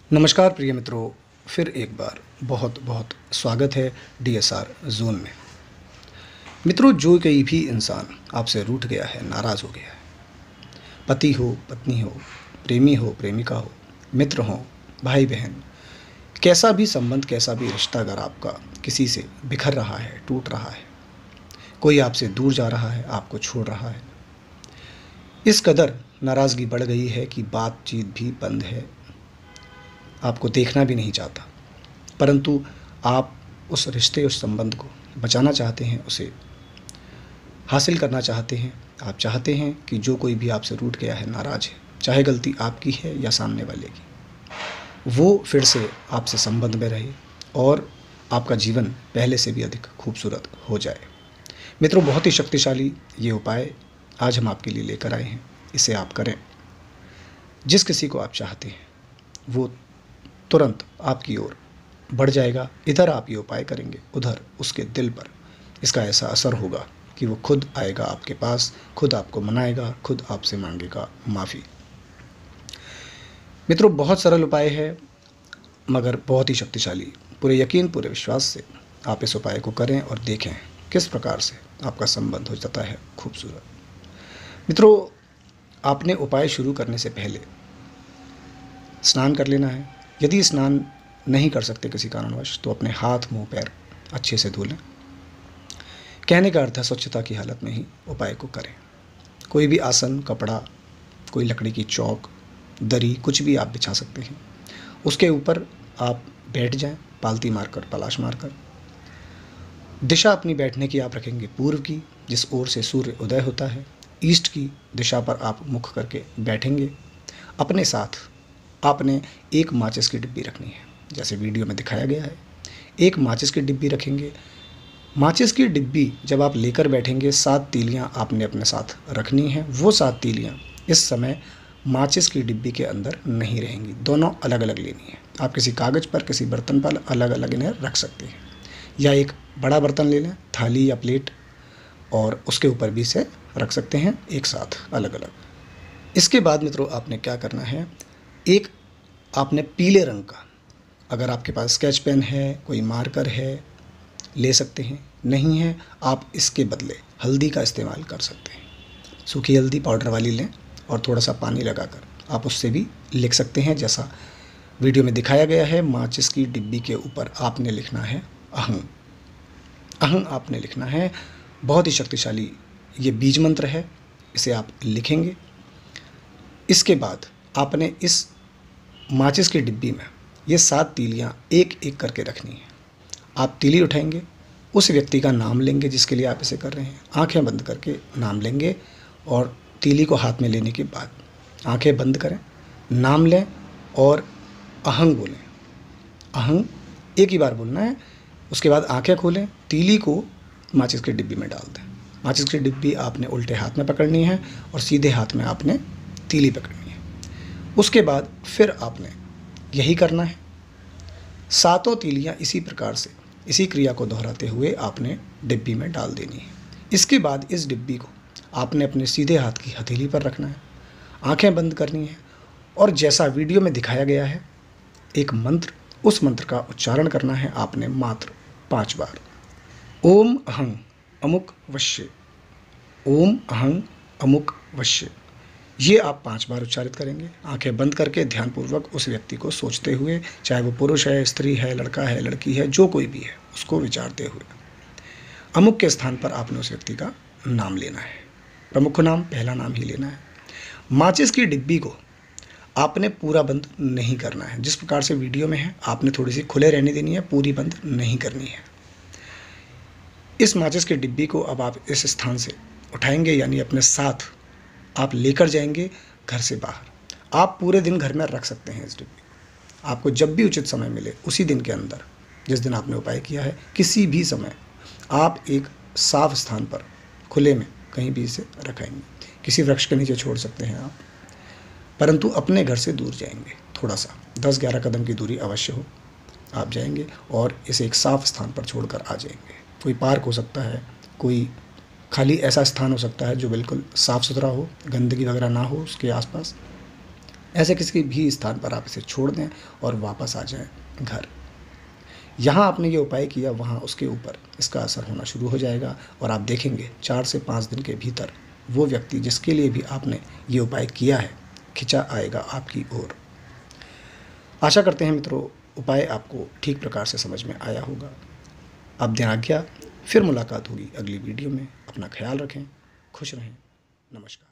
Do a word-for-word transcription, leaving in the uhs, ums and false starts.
नमस्कार प्रिय मित्रों, फिर एक बार बहुत बहुत स्वागत है डीएसआर जोन में। मित्रों, जो कोई भी इंसान आपसे रूठ गया है, नाराज़ हो गया है, पति हो, पत्नी हो, प्रेमी हो, प्रेमिका हो, मित्र हो, भाई बहन, कैसा भी संबंध, कैसा भी रिश्ता अगर आपका किसी से बिखर रहा है, टूट रहा है, कोई आपसे दूर जा रहा है, आपको छोड़ रहा है, इस कदर नाराज़गी बढ़ गई है कि बातचीत भी बंद है, आपको देखना भी नहीं चाहता, परंतु आप उस रिश्ते, उस संबंध को बचाना चाहते हैं, उसे हासिल करना चाहते हैं। आप चाहते हैं कि जो कोई भी आपसे रूठ गया है, नाराज़ है, चाहे गलती आपकी है या सामने वाले की, वो फिर से आपसे संबंध में रहे और आपका जीवन पहले से भी अधिक खूबसूरत हो जाए। मित्रों, बहुत ही शक्तिशाली ये उपाय आज हम आपके लिए लेकर आए हैं। इसे आप करें। जिस किसी को आप चाहते हैं वो तुरंत आपकी ओर बढ़ जाएगा। इधर आप ये उपाय करेंगे, उधर उसके दिल पर इसका ऐसा असर होगा कि वो खुद आएगा आपके पास, खुद आपको मनाएगा, खुद आपसे मांगेगा माफ़ी। मित्रों, बहुत सरल उपाय है मगर बहुत ही शक्तिशाली। पूरे यकीन, पूरे विश्वास से आप इस उपाय को करें और देखें किस प्रकार से आपका संबंध हो जाता है खूबसूरत। मित्रों, आपने उपाय शुरू करने से पहले स्नान कर लेना है। यदि स्नान नहीं कर सकते किसी कारणवश तो अपने हाथ, मुंह, पैर अच्छे से धो लें। कहने का अर्थ है स्वच्छता की हालत में ही उपाय को करें। कोई भी आसन, कपड़ा, कोई लकड़ी की चौक, दरी, कुछ भी आप बिछा सकते हैं। उसके ऊपर आप बैठ जाएं, पालती मारकर, पलाश मारकर। दिशा अपनी बैठने की आप रखेंगे पूर्व की, जिस ओर से सूर्य उदय होता है। ईस्ट की दिशा पर आप मुख करके बैठेंगे। अपने साथ आपने एक माचिस की डिब्बी रखनी है, जैसे वीडियो में दिखाया गया है। एक माचिस की डिब्बी रखेंगे। माचिस की डिब्बी जब आप लेकर बैठेंगे, सात तीलियां आपने अपने साथ रखनी हैं। वो सात तीलियां इस समय माचिस की डिब्बी के अंदर नहीं रहेंगी, दोनों अलग अलग लेनी है। आप किसी कागज़ पर, किसी बर्तन पर अलग अलग इन्हें रख सकते हैं, या एक बड़ा बर्तन ले लें, थाली या प्लेट, और उसके ऊपर भी इसे रख सकते हैं एक साथ अलग अलग। इसके बाद मित्रों, आपने क्या करना है, एक आपने पीले रंग का, अगर आपके पास स्केच पेन है, कोई मार्कर है, ले सकते हैं। नहीं है, आप इसके बदले हल्दी का इस्तेमाल कर सकते हैं। सूखी हल्दी पाउडर वाली लें और थोड़ा सा पानी लगाकर आप उससे भी लिख सकते हैं, जैसा वीडियो में दिखाया गया है। माचिस की डिब्बी के ऊपर आपने लिखना है अहं। अहं आपने लिखना है। बहुत ही शक्तिशाली ये बीज मंत्र है, इसे आप लिखेंगे। इसके बाद आपने इस माचिस की डिब्बी में ये सात तीलियां एक एक करके रखनी है। आप तीली उठाएंगे, उस व्यक्ति का नाम लेंगे जिसके लिए आप इसे कर रहे हैं। आंखें बंद करके नाम लेंगे और तीली को हाथ में लेने के बाद आंखें बंद करें, नाम लें और अहं बोलें। अहं एक ही बार बोलना है। उसके बाद आंखें खोलें, तीली को माचिस की डिब्बी में डाल दें। माचिस की डिब्बी आपने उल्टे हाथ में पकड़नी है और सीधे हाथ में आपने तीली पकड़नी है। उसके बाद फिर आपने यही करना है। सातों तीलियां इसी प्रकार से, इसी क्रिया को दोहराते हुए आपने डिब्बी में डाल देनी है। इसके बाद इस डिब्बी को आपने अपने सीधे हाथ की हथेली पर रखना है, आंखें बंद करनी है और जैसा वीडियो में दिखाया गया है, एक मंत्र, उस मंत्र का उच्चारण करना है आपने मात्र पाँच बार। ओम अहं अमुक वश्य, ओम अहं अमुक वश्य। ये आप पांच बार उच्चारित करेंगे, आंखें बंद करके ध्यानपूर्वक उस व्यक्ति को सोचते हुए, चाहे वो पुरुष है, स्त्री है, लड़का है, लड़की है, जो कोई भी है, उसको विचारते हुए। अमुक के स्थान पर आपने उस व्यक्ति का नाम लेना है, प्रमुख नाम, पहला नाम ही लेना है। माचिस की डिब्बी को आपने पूरा बंद नहीं करना है, जिस प्रकार से वीडियो में है आपने थोड़ी सी खुले रहने देनी है, पूरी बंद नहीं करनी है। इस माचिस की डिब्बी को अब आप इस स्थान से उठाएंगे, यानी अपने साथ आप लेकर जाएंगे घर से बाहर। आप पूरे दिन घर में रख सकते हैं इस डिब्बी। आपको जब भी उचित समय मिले, उसी दिन के अंदर, जिस दिन आपने उपाय किया है, किसी भी समय आप एक साफ स्थान पर खुले में कहीं भी इसे रखेंगे। किसी वृक्ष के नीचे छोड़ सकते हैं आप, परंतु अपने घर से दूर जाएंगे, थोड़ा सा दस ग्यारह कदम की दूरी अवश्य हो। आप जाएंगे और इसे एक साफ स्थान पर छोड़कर आ जाएंगे। कोई पार्क हो सकता है, कोई खाली ऐसा स्थान हो सकता है जो बिल्कुल साफ़ सुथरा हो, गंदगी वगैरह ना हो उसके आसपास। ऐसे किसी भी स्थान पर आप इसे छोड़ दें और वापस आ जाएं घर। यहाँ आपने ये उपाय किया, वहाँ उसके ऊपर इसका असर होना शुरू हो जाएगा और आप देखेंगे चार से पाँच दिन के भीतर वो व्यक्ति जिसके लिए भी आपने ये उपाय किया है खिंचा आएगा आपकी ओर। आशा करते हैं मित्रों उपाय आपको ठीक प्रकार से समझ में आया होगा। अब दें आज्ञा, फिर मुलाकात होगी अगली वीडियो में। अपना ख्याल रखें, खुश रहें, नमस्कार।